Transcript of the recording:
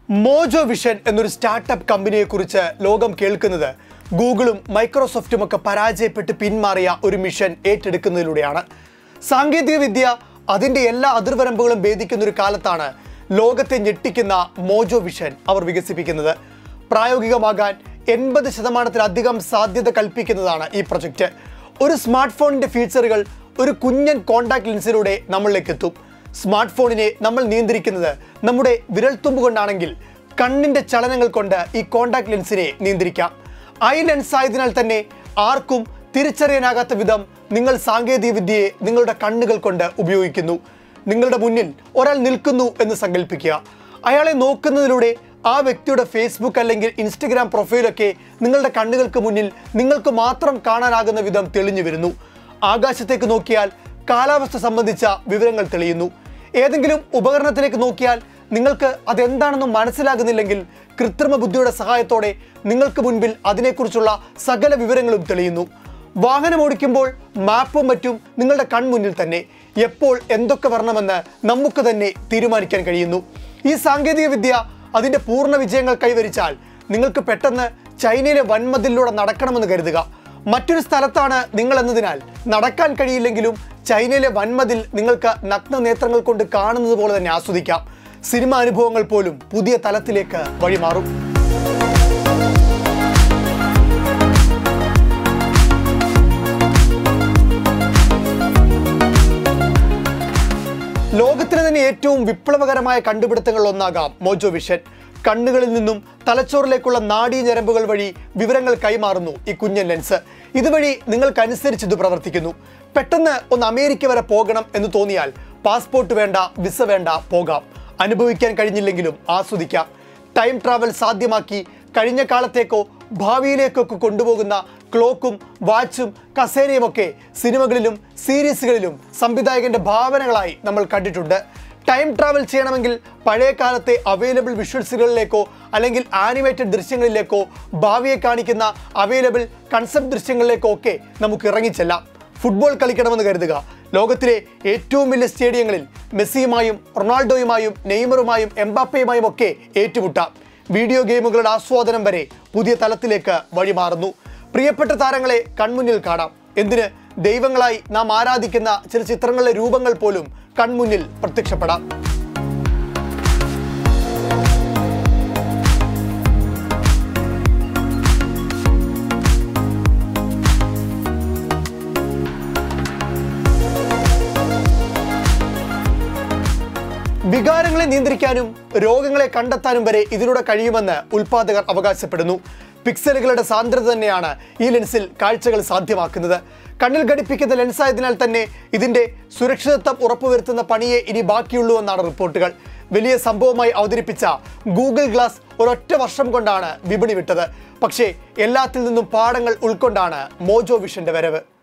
Mojo vision എന്നൊരു startup കമ്പനിയെക്കുറിച്ച് ലോകം കേൾക്കുന്നത് ഗൂഗിളും മൈക്രോസോഫ്റ്റും ഒക്കെ പരാജയപ്പെട്ട് പിന്മാറിയ ഒരു മിഷൻ ഏറ്റെടുക്കുന്നതിലൂടെയാണ്. സാങ്കേതികവിദ്യ അതിൻ്റെ എല്ലാ അതിർവരമ്പുകളും ഭേദിക്കുന്ന ഒരു കാലത്താണ് ലോകത്തെ ഞെട്ടിക്കുന്ന മോജോ വിഷൻ അവർ വികസിപ്പിക്കുന്നത്. പ്രായോഗികമാകാൻ 80% സാധ്യത കൽപ്പിക്കുന്നതാണ് ഈ പ്രൊജക്റ്റ്. ഒരു സ്മാർട്ട് ഫോണിൻ്റെ ഫീച്ചറുകൾ ഒരു കുഞ്ഞൻ കോൺടാക്ട് ലെൻസിലൂടെ നമ്മളിലേക്ക് എത്തും. സ്മാർട്ട് ഫോണിനെ നമ്മൾ നിയന്ത്രിക്കുന്നത് നമ്മുടെ വിരൽത്തുമ്പ് കൊണ്ടാണെങ്കിൽ കണ്ണിൻ്റെ ചലനങ്ങൾ കൊണ്ട് ഈ കോൺടാക്ട് ലെൻസിനെ നിയന്ത്രിക്കാം. ഐ ലെൻസ് ആയതിനാൽ തന്നെ ആർക്കും തിരിച്ചറിയാനാകാത്ത വിധം നിങ്ങൾ സാങ്കേതികവിദ്യയെ നിങ്ങളുടെ കണ്ണുകൾ കൊണ്ട് ഉപയോഗിക്കുന്നു. നിങ്ങളുടെ മുന്നിൽ ഒരാൾ നിൽക്കുന്നു എന്ന് സങ്കല്പിക്കുക. അയാളെ നോക്കുന്നതിലൂടെ ആ വ്യക്തിയുടെ ഫേസ്ബുക്ക് അല്ലെങ്കിൽ ഇൻസ്റ്റഗ്രാം പ്രൊഫൈലൊക്കെ നിങ്ങളുടെ കണ്ണുകൾക്ക് മുന്നിൽ നിങ്ങൾക്ക് മാത്രം കാണാനാകുന്ന വിധം തെളിഞ്ഞു വരുന്നു. ആകാശത്തേക്ക് നോക്കിയാൽ കാലാവസ്ഥ സംബന്ധിച്ച വിവരങ്ങൾ തെളിയുന്നു. ഏതെങ്കിലും ഉപകരണത്തിലേക്ക് നോക്കിയാൽ നിങ്ങൾക്ക് അതെന്താണെന്ന് മനസ്സിലാകുന്നില്ലെങ്കിൽ കൃത്രിമ ബുദ്ധിയുടെ സഹായത്തോടെ നിങ്ങൾക്ക് മുൻപിൽ അതിനെക്കുറിച്ചുള്ള സകല വിവരങ്ങളും തെളിയുന്നു. വാഹനം ഓടിക്കുമ്പോൾ മാപ്പും മറ്റും നിങ്ങളുടെ കൺമുന്നിൽ തന്നെ എപ്പോൾ എന്തൊക്കെ വരണമെന്ന് നമുക്ക് തന്നെ തീരുമാനിക്കാൻ കഴിയുന്നു. ഈ സാങ്കേതികവിദ്യ അതിൻ്റെ പൂർണ്ണ വിജയങ്ങൾ കൈവരിച്ചാൽ നിങ്ങൾക്ക് പെട്ടെന്ന് ചൈനയിലെ വൻമതിലൂടെ നടക്കണമെന്ന് കരുതുക. മറ്റൊരു സ്ഥലത്താണ് നിങ്ങൾ എന്നതിനാൽ നടക്കാൻ കഴിയില്ലെങ്കിലും ചൈനയിലെ വൻമതിൽ നിങ്ങൾക്ക് നഗ്നനേത്രങ്ങൾ കൊണ്ട് കാണുന്നത് പോലെ തന്നെ ആസ്വദിക്കാം. സിനിമ അനുഭവങ്ങൾ പോലും പുതിയ തലത്തിലേക്ക് വഴിമാറും. ലോകത്തിലെ തന്നെ ഏറ്റവും വിപ്ലവകരമായ കണ്ടുപിടുത്തങ്ങളിൽ ഒന്നാകാം മോജോ വിഷൻ. കണ്ണുകളിൽ നിന്നും തലച്ചോറിലേക്കുള്ള നാഡീഞരമ്പുകൾ വഴി വിവരങ്ങൾ കൈമാറുന്നു ഈ കുഞ്ഞൻ ലെൻസ്. ഇതുവഴി നിങ്ങൾക്കനുസരിച്ച് ഇത് പ്രവർത്തിക്കുന്നു. പെട്ടെന്ന് ഒന്ന് അമേരിക്ക വരെ പോകണം എന്ന് തോന്നിയാൽ പാസ്പോർട്ട് വേണ്ട, വിസ വേണ്ട, പോകാം. അനുഭവിക്കാൻ കഴിഞ്ഞില്ലെങ്കിലും ആസ്വദിക്കാം. ടൈം ട്രാവൽ സാധ്യമാക്കി കഴിഞ്ഞ കാലത്തേക്കോ ഭാവിയിലേക്കൊക്കെ കൊണ്ടുപോകുന്ന ക്ലോക്കും വാച്ചും കസേരയുമൊക്കെ സിനിമകളിലും സീരീസുകളിലും സംവിധായകൻ്റെ ഭാവനകളായി നമ്മൾ കണ്ടിട്ടുണ്ട്. ടൈം ട്രാവൽ ചെയ്യണമെങ്കിൽ പഴയ കാലത്തെ അവൈലബിൾ വിഷ്വൽസുകളിലേക്കോ അല്ലെങ്കിൽ ആനിമേറ്റഡ് ദൃശ്യങ്ങളിലേക്കോ ഭാവിയെ കാണിക്കുന്ന അവൈലബിൾ കൺസെപ്റ്റ് ദൃശ്യങ്ങളിലേക്കോ ഒക്കെ നമുക്ക് ഇറങ്ങിച്ചെല്ലാം. ഫുട്ബോൾ കളിക്കണമെന്ന് കരുതുക. ലോകത്തിലെ ഏറ്റവും വലിയ സ്റ്റേഡിയങ്ങളിൽ മെസ്സിയുമായും റൊണാൾഡോയുമായും നെയ്മറുമായും എംബാപ്പയുമായും ഒക്കെ ഏറ്റുമുട്ടാം. വീഡിയോ ഗെയിമുകളുടെ ആസ്വാദനം വരെ പുതിയ തലത്തിലേക്ക് വഴിമാറുന്നു. പ്രിയപ്പെട്ട താരങ്ങളെ കൺമുന്നിൽ കാണാം. എന്തിന്, ദൈവങ്ങളായി നാം ആരാധിക്കുന്ന ചില ചിത്രങ്ങളിലെ രൂപങ്ങൾ പോലും കൺമുന്നിൽ പ്രത്യക്ഷപ്പെടാം. വികാരങ്ങളെ നിയന്ത്രിക്കാനും രോഗങ്ങളെ കണ്ടെത്താനും വരെ ഇതിലൂടെ കഴിയുമെന്ന് ഉൽപ്പാദകർ അവകാശപ്പെടുന്നു. പിക്സലുകളുടെ സാന്ദ്രത തന്നെയാണ് ഈ ലെൻസിൽ കാഴ്ചകൾ സാധ്യമാക്കുന്നത്. കണ്ണിൽ ഘടിപ്പിക്കുന്ന ലെൻസായതിനാൽ തന്നെ ഇതിൻ്റെ സുരക്ഷിതത്വം ഉറപ്പുവരുത്തുന്ന പണിയെ ഇനി ബാക്കിയുള്ളൂ എന്നാണ് റിപ്പോർട്ടുകൾ. വലിയ സംഭവമായി അവതരിപ്പിച്ച ഗൂഗിൾ ഗ്ലാസ് ഒരൊറ്റ വർഷം കൊണ്ടാണ് വിപണി വിട്ടത്. പക്ഷേ എല്ലാത്തിൽ നിന്നും പാഠങ്ങൾ ഉൾക്കൊണ്ടാണ് മോജോ വിഷന്റെ വരവ്.